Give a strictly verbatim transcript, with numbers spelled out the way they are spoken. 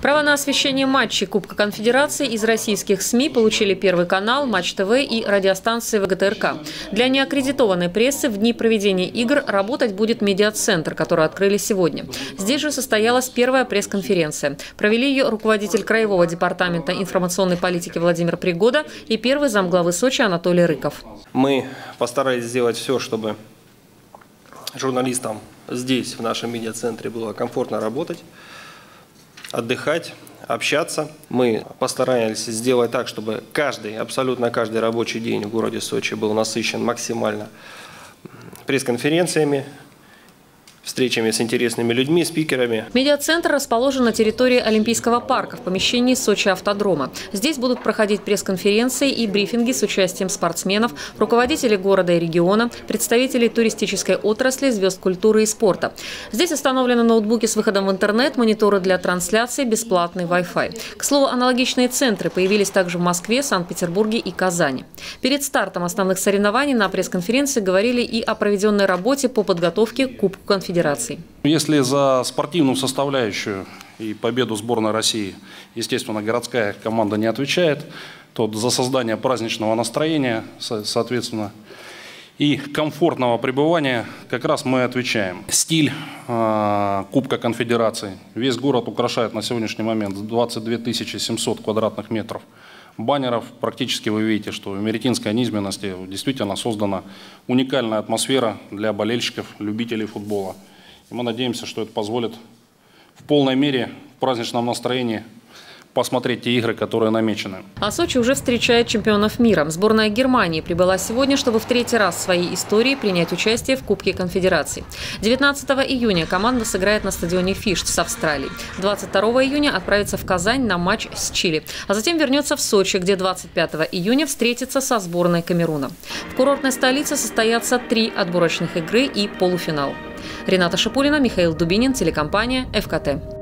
Право на освещение матчей Кубка Конфедерации из российских СМИ получили Первый канал, Матч ТВ и радиостанции ВГТРК. Для неаккредитованной прессы в дни проведения игр работать будет медиацентр, который открыли сегодня. Здесь же состоялась первая пресс-конференция. Провели ее руководитель Краевого департамента информационной политики Владимир Пригода и первый замглавы Сочи Анатолий Рыков. Мы постарались сделать все, чтобы журналистам здесь, в нашем медиацентре, было комфортно работать, отдыхать, общаться. Мы постарались сделать так, чтобы каждый, абсолютно каждый рабочий день в городе Сочи был насыщен максимально пресс-конференциями, встречами с интересными людьми, спикерами. Медиацентр расположен на территории Олимпийского парка в помещении Сочи автодрома. Здесь будут проходить пресс-конференции и брифинги с участием спортсменов, руководителей города и региона, представителей туристической отрасли, звезд культуры и спорта. Здесь установлены ноутбуки с выходом в интернет, мониторы для трансляции, бесплатный Wi-Fi. К слову, аналогичные центры появились также в Москве, Санкт-Петербурге и Казани. Перед стартом основных соревнований на пресс-конференции говорили и о проведенной работе по подготовке к Кубку Конфедерации. Если за спортивную составляющую и победу сборной России, естественно, городская команда не отвечает, то за создание праздничного настроения, соответственно, и комфортного пребывания как раз мы отвечаем. Стиль э, Кубка Конфедерации. Весь город украшает на сегодняшний момент двадцать две тысячи семьсот квадратных метров баннеров. Практически вы видите, что в Меретинской низменности действительно создана уникальная атмосфера для болельщиков, любителей футбола. И мы надеемся, что это позволит в полной мере в праздничном настроении посмотреть те игры, которые намечены. А Сочи уже встречает чемпионов мира. Сборная Германии прибыла сегодня, чтобы в третий раз в своей истории принять участие в Кубке Конфедерации. девятнадцатого июня команда сыграет на стадионе Фишт с Австралией. двадцать второго июня отправится в Казань на матч с Чили. А затем вернется в Сочи, где двадцать пятого июня встретится со сборной Камеруна. В курортной столице состоятся три отборочных игры и полуфинал. Рената Шипулина, Михаил Дубинин, телекомпания ФКТ.